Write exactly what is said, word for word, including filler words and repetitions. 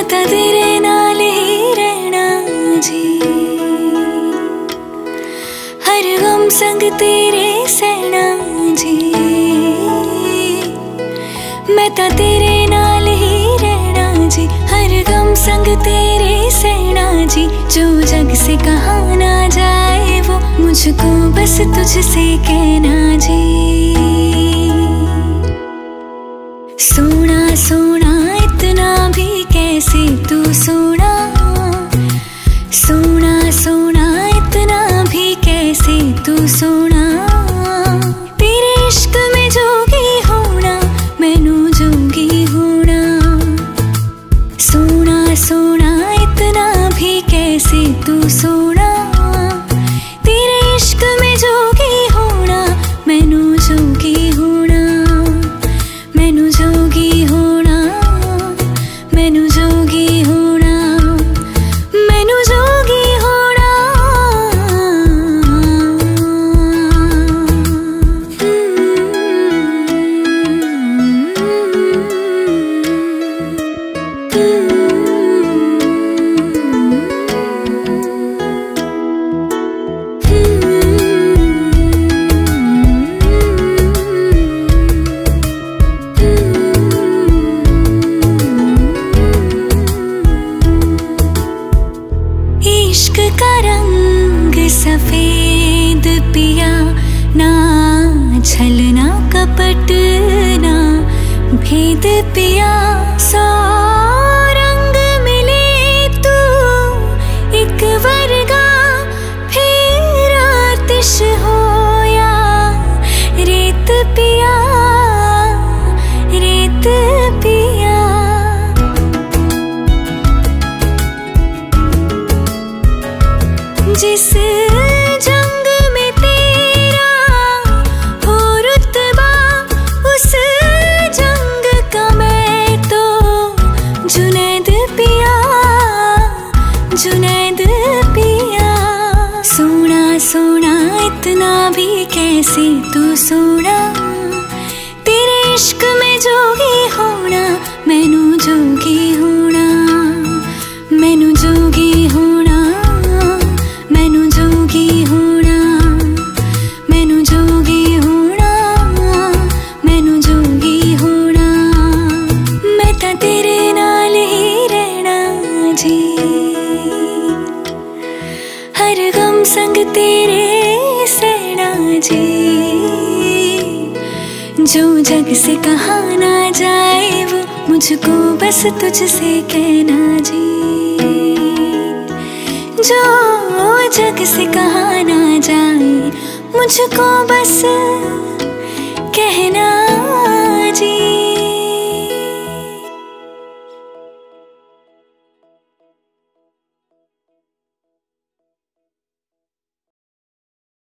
ਤਾਂ ਤੇਰੇ ਨਾਲ ਹੀ ਰਹਿਣਾ ਜੀ, ਹਰ ਗਮ ਸੰਗ ਤੇਰੇ ਸਹਿਣਾ ਜੀ। ਮੈਂ ਤਾਂ ਤੇਰੇ ਨਾਲ ਹੀ ਰਹਿਣਾ ਜੀ, ਹਰ गम संग तेरे सहना जी। जो जग से कहा ना जाए वो मुझको बस तुझसे कहना जी। सोना सोना इतना भी कैसे तू सोना, सोना सोना इतना भी कैसे तू सोना। तेरे इश्क में जोगी होना मैनू जोगी होना। सोना सोना इतना भी कैसे तू सोना, तेरे इश्क में जोगी होना मैनू जोगी होना। मैनू जोगी होना, मैनू जोगी होना, मैनू जोगी होना। इश्क का रंग सफेद पिया, ना छलना कपट ना भेद पिया। सौ रंग मिले तू एक वर्गा, फिर आतिश होया रेत पिया, रेत पिया। जिस जंग में तेरा हो रुतबा, उस जंग का मैं तो जुनैद पिया, जुनैद पिया। सोना सोना इतना भी कैसे तू सोना, तेरे इश्क में जोगी होना मैनू जोगी होना। मैनू जोगी होना, मैनू जोगी होना, मैनू जोगी होना, मैनू जोगी होना। मैं तां तेरे नाल ही रहना जी, हर गम संग तेरे सहना जी। जो जग से कहा ना जाए वो मुझको बस तुझसे कहना जी। जो जग से कहा ना जाए मुझको बस कहना